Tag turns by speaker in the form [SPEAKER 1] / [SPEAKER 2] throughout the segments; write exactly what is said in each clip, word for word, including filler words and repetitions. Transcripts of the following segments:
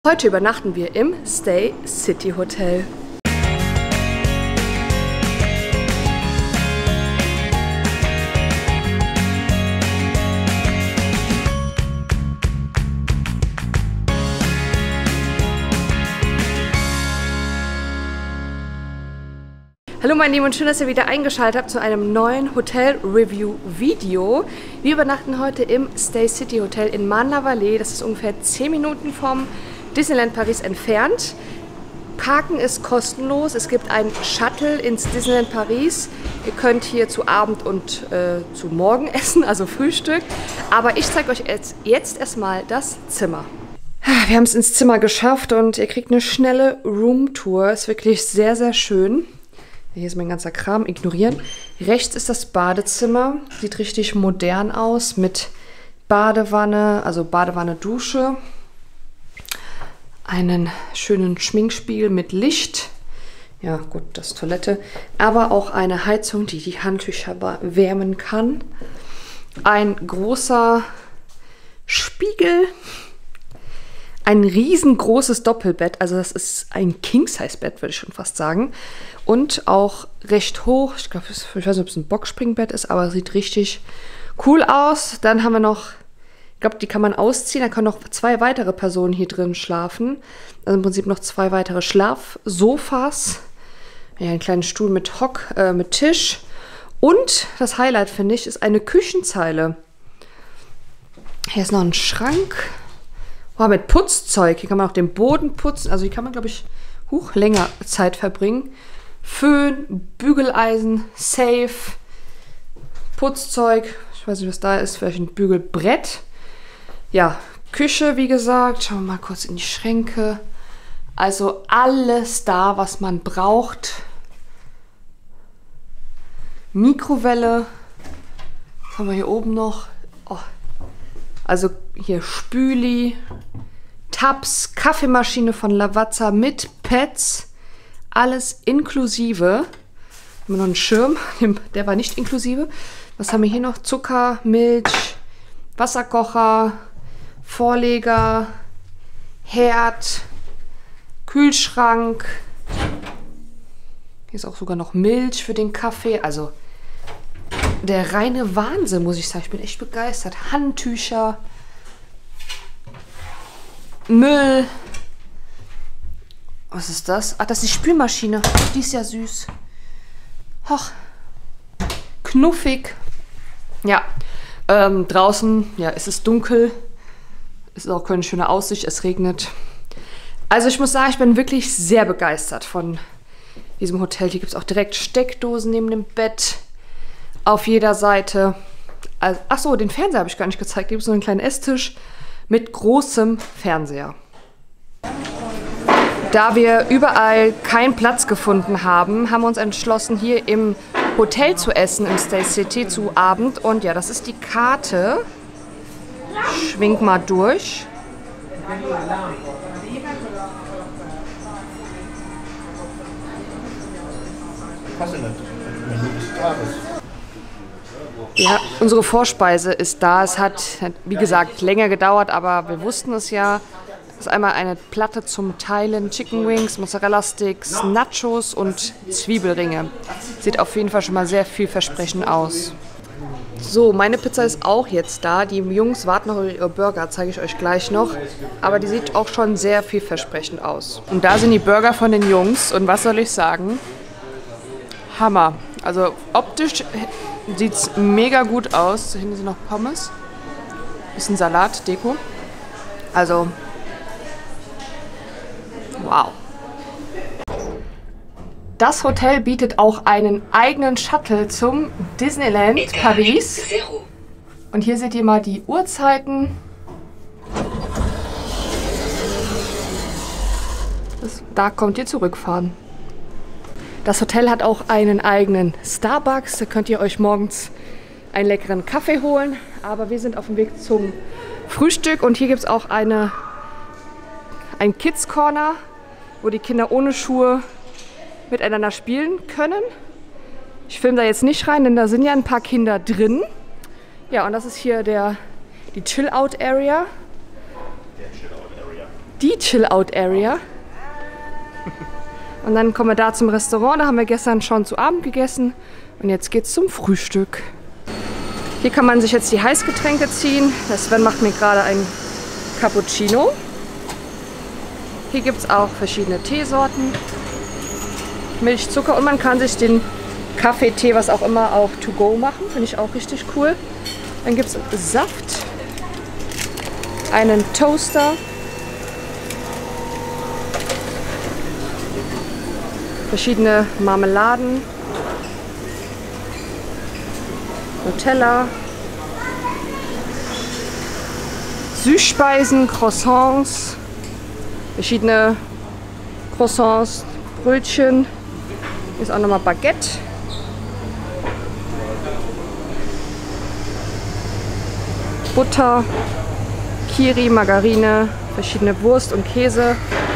[SPEAKER 1] Heute übernachten wir im Stay City Hotel. Hallo meine Lieben und schön, dass ihr wieder eingeschaltet habt zu einem neuen Hotel-Review-Video. Wir übernachten heute im Stay City Hotel in Marne-la-Vallée. Das ist ungefähr zehn Minuten vom Disneyland Paris entfernt. Parken ist kostenlos. Es gibt ein Shuttle ins Disneyland Paris. Ihr könnt hier zu Abend und äh, zu Morgen essen, also Frühstück. Aber ich zeige euch jetzt, jetzt erstmal das Zimmer. Wir haben es ins Zimmer geschafft und ihr kriegt eine schnelle Roomtour. Ist wirklich sehr, sehr schön. Hier ist mein ganzer Kram, ignorieren. Rechts ist das Badezimmer. Sieht richtig modern aus mit Badewanne, also Badewanne, Dusche. Einen schönen Schminkspiegel mit Licht. Ja gut, das ist Toilette. Aber auch eine Heizung, die die Handtücher wärmen kann. Ein großer Spiegel. Ein riesengroßes Doppelbett. Also das ist ein King-Size-Bett, würde ich schon fast sagen. Und auch recht hoch. Ich glaube, ich weiß nicht, ob es ein Boxspringbett ist, aber es sieht richtig cool aus. Dann haben wir noch... Ich glaube, die kann man ausziehen. Da können noch zwei weitere Personen hier drin schlafen. Also im Prinzip noch zwei weitere Schlafsofas. Ja, einen kleinen Stuhl mit Hock, äh, mit Tisch. Und das Highlight, finde ich, ist eine Küchenzeile. Hier ist noch ein Schrank. Oh, mit Putzzeug. Hier kann man auch den Boden putzen. Also hier kann man, glaube ich, huch, länger Zeit verbringen. Föhn, Bügeleisen, Safe, Putzzeug. Ich weiß nicht, was da ist. Vielleicht ein Bügelbrett. Ja, Küche, wie gesagt. Schauen wir mal kurz in die Schränke. Also alles da, was man braucht. Mikrowelle. Was haben wir hier oben noch? Oh. Also hier Spüli, Tabs, Kaffeemaschine von Lavazza mit Pads. Alles inklusive. Haben wir noch einen Schirm, der war nicht inklusive. Was haben wir hier noch? Zucker, Milch, Wasserkocher, Vorleger, Herd, Kühlschrank. Hier ist auch sogar noch Milch für den Kaffee. Also der reine Wahnsinn, muss ich sagen. Ich bin echt begeistert. Handtücher, Müll. Was ist das? Ach, das ist die Spülmaschine. Die ist ja süß. Hoch. Knuffig. Ja. Ähm, draußen, ja, es ist dunkel. Es ist auch keine schöne Aussicht. Es regnet. Also ich muss sagen, ich bin wirklich sehr begeistert von diesem Hotel. Hier gibt es auch direkt Steckdosen neben dem Bett. Auf jeder Seite. Also, ach so, den Fernseher habe ich gar nicht gezeigt. Hier gibt es so einen kleinen Esstisch mit großem Fernseher. Da wir überall keinen Platz gefunden haben, haben wir uns entschlossen, hier im Hotel zu essen, im Stay City zu Abend. Und ja, das ist die Karte. Schwing mal durch. Ja, unsere Vorspeise ist da. Es hat, wie gesagt, länger gedauert, aber wir wussten es ja. Das ist einmal eine Platte zum Teilen, Chicken Wings, Mozzarella Sticks, Nachos und Zwiebelringe. Sieht auf jeden Fall schon mal sehr vielversprechend aus. So, meine Pizza ist auch jetzt da. Die Jungs warten noch auf ihre Burger, zeige ich euch gleich noch. Aber die sieht auch schon sehr vielversprechend aus. Und da sind die Burger von den Jungs. Und was soll ich sagen? Hammer. Also optisch sieht es mega gut aus. Hier hinten sind noch Pommes. Bisschen Salat, Deko. Also, wow. Das Hotel bietet auch einen eigenen Shuttle zum Disneyland Paris. Und hier seht ihr mal die Uhrzeiten. Das, da kommt ihr zurückfahren. Das Hotel hat auch einen eigenen Starbucks. Da könnt ihr euch morgens einen leckeren Kaffee holen. Aber wir sind auf dem Weg zum Frühstück. Und hier gibt es auch eine, ein Kids Corner, wo die Kinder ohne Schuhe miteinander spielen können. Ich filme da jetzt nicht rein, denn da sind ja ein paar Kinder drin. Ja, und das ist hier der, die Chill-Out-Area. die Chill-Out-Area. Und dann kommen wir da zum Restaurant. Da haben wir gestern schon zu Abend gegessen. Und jetzt geht's zum Frühstück. Hier kann man sich jetzt die Heißgetränke ziehen. Der Sven macht mir gerade ein Cappuccino. Hier gibt es auch verschiedene Teesorten. Milch, Zucker und man kann sich den Kaffee, Tee, was auch immer, auch to go machen. Finde ich auch richtig cool. Dann gibt es Saft, einen Toaster, verschiedene Marmeladen, Nutella, Süßspeisen, Croissants, verschiedene Croissants, Brötchen. Hier ist auch nochmal Baguette. Butter, Kiri, Margarine, verschiedene Wurst- und Käsesorten.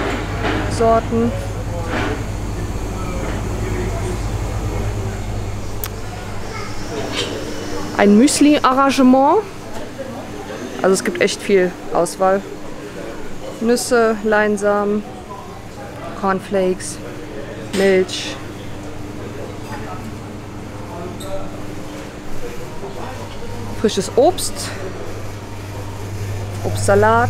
[SPEAKER 1] Ein Müsli-Arrangement. Also es gibt echt viel Auswahl. Nüsse, Leinsamen, Cornflakes, Milch. Frisches Obst. Obstsalat.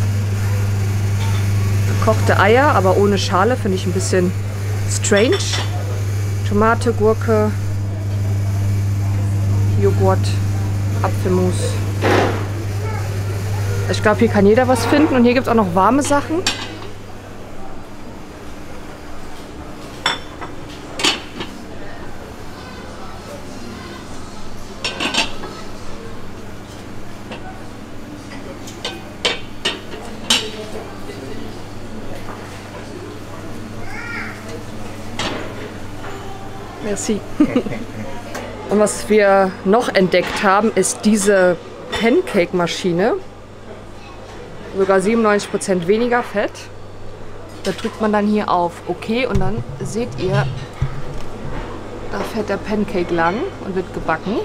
[SPEAKER 1] Gekochte Eier, aber ohne Schale, finde ich ein bisschen strange. Tomate, Gurke, Joghurt, Apfelmus. Ich glaube, hier kann jeder was finden. Und hier gibt es auch noch warme Sachen. Merci. Und was wir noch entdeckt haben, ist diese Pancake-Maschine. Sogar siebenundneunzig Prozent weniger Fett. Da drückt man dann hier auf OK und dann seht ihr, da fährt der Pancake lang und wird gebacken.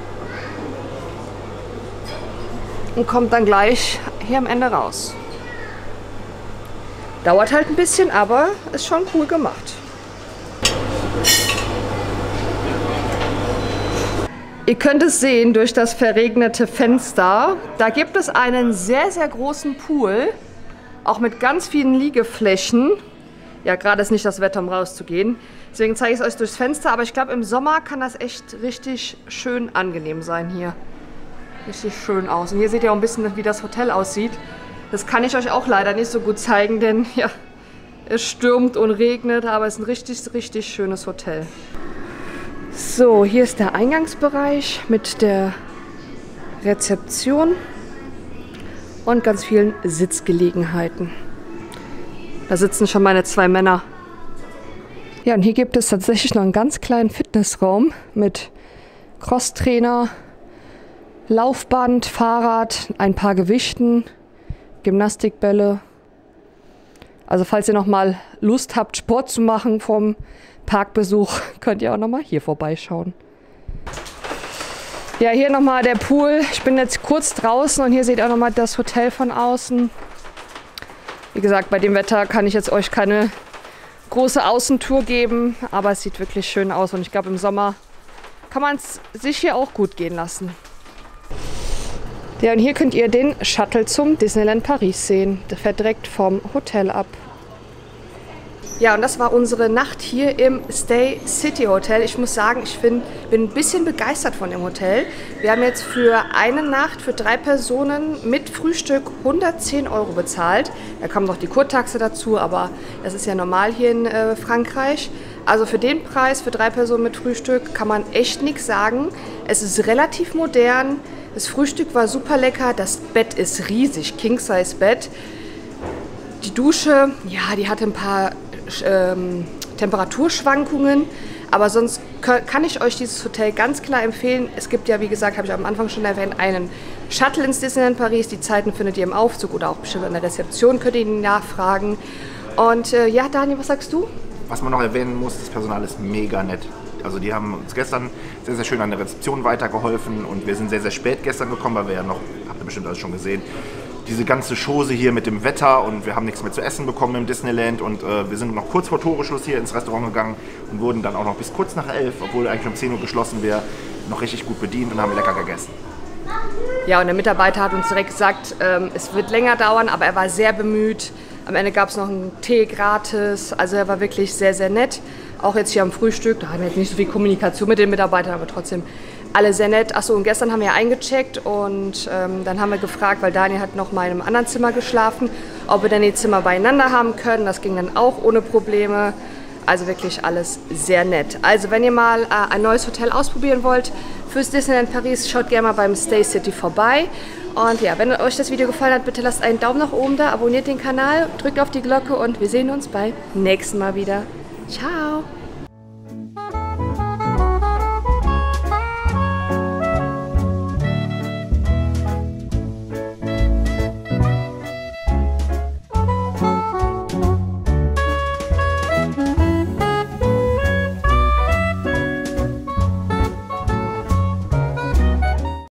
[SPEAKER 1] Und kommt dann gleich hier am Ende raus. Dauert halt ein bisschen, aber ist schon cool gemacht. Ihr könnt es sehen durch das verregnete Fenster. Da gibt es einen sehr, sehr großen Pool. Auch mit ganz vielen Liegeflächen. Ja, gerade ist nicht das Wetter, um rauszugehen. Deswegen zeige ich es euch durchs Fenster. Aber ich glaube, im Sommer kann das echt richtig schön angenehm sein hier. Richtig schön aus. Und hier seht ihr auch ein bisschen, wie das Hotel aussieht. Das kann ich euch auch leider nicht so gut zeigen, denn ja, es stürmt und regnet. Aber es ist ein richtig, richtig schönes Hotel. So, hier ist der Eingangsbereich mit der Rezeption und ganz vielen Sitzgelegenheiten. Da sitzen schon meine zwei Männer. Ja, und hier gibt es tatsächlich noch einen ganz kleinen Fitnessraum mit Crosstrainer, Laufband, Fahrrad, ein paar Gewichten, Gymnastikbälle. Also falls ihr noch mal Lust habt, Sport zu machen vom Parkbesuch, könnt ihr auch noch mal hier vorbeischauen. Ja, hier noch mal der Pool. Ich bin jetzt kurz draußen und hier seht ihr auch noch mal das Hotel von außen. Wie gesagt, bei dem Wetter kann ich jetzt euch keine große Außentour geben, aber es sieht wirklich schön aus und ich glaube, im Sommer kann man es sich hier auch gut gehen lassen. Ja, und hier könnt ihr den Shuttle zum Disneyland Paris sehen. Der fährt direkt vom Hotel ab. Ja, und das war unsere Nacht hier im Stay City Hotel. Ich muss sagen, ich bin, bin ein bisschen begeistert von dem Hotel. Wir haben jetzt für eine Nacht für drei Personen mit Frühstück hundertzehn Euro bezahlt. Da kommt noch die Kurtaxe dazu, aber das ist ja normal hier in äh, Frankreich. Also für den Preis, für drei Personen mit Frühstück, kann man echt nichts sagen. Es ist relativ modern. Das Frühstück war super lecker. Das Bett ist riesig, King-Size-Bett. Die Dusche, ja, die hatte ein paar ähm, Temperaturschwankungen. Aber sonst kann ich euch dieses Hotel ganz klar empfehlen. Es gibt ja, wie gesagt, habe ich am Anfang schon erwähnt, einen Shuttle ins Disneyland Paris. Die Zeiten findet ihr im Aufzug oder auch bestimmt an der Rezeption, könnt ihr ihn nachfragen. Und äh, ja, Daniel, was sagst du?
[SPEAKER 2] Was man noch erwähnen muss, das Personal ist mega nett. Also die haben uns gestern sehr, sehr schön an der Rezeption weitergeholfen und wir sind sehr, sehr spät gestern gekommen, weil wir ja noch, habt ihr bestimmt alles schon gesehen, diese ganze Chose hier mit dem Wetter und wir haben nichts mehr zu essen bekommen im Disneyland und äh, wir sind noch kurz vor Toreschluss hier ins Restaurant gegangen und wurden dann auch noch bis kurz nach elf, obwohl eigentlich um zehn Uhr geschlossen wäre, noch richtig gut bedient und haben lecker gegessen.
[SPEAKER 1] Ja, und der Mitarbeiter hat uns direkt gesagt, ähm, es wird länger dauern, aber er war sehr bemüht. Am Ende gab es noch einen Tee gratis, also er war wirklich sehr, sehr nett. Auch jetzt hier am Frühstück, da haben wir jetzt nicht so viel Kommunikation mit den Mitarbeitern, aber trotzdem alle sehr nett. Achso, und gestern haben wir eingecheckt und ähm, dann haben wir gefragt, weil Daniel hat noch mal in einem anderen Zimmer geschlafen, ob wir dann die Zimmer beieinander haben können. Das ging dann auch ohne Probleme. Also wirklich alles sehr nett. Also wenn ihr mal äh, ein neues Hotel ausprobieren wollt fürs Disneyland Paris, schaut gerne mal beim Stay City vorbei. Und ja, wenn euch das Video gefallen hat, bitte lasst einen Daumen nach oben da, abonniert den Kanal, drückt auf die Glocke und wir sehen uns beim nächsten Mal wieder. Ciao!